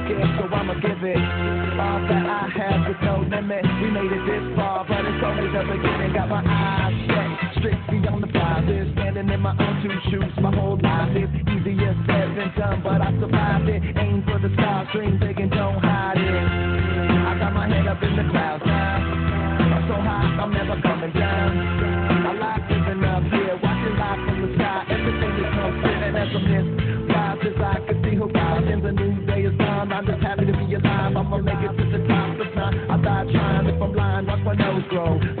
scared, so I'ma give it all that I have with no limit. We made it this far, but it's only the beginning. Got my eyes set, strictly on the prizes. Standing in my own two shoes, my whole life is easier said than done, but I survived it. Aim for the stars, dream big and don't hide it. I got my head up in the clouds now. I'm so high, I'm never coming down. I like living up here, watching life from the sky. Everything is considered as a miss. Rise as I can see horizons. A new day is done. I'm just happy to be alive. I'ma make it to the top. If not, I die trying. If I'm lying, watch my nose grow.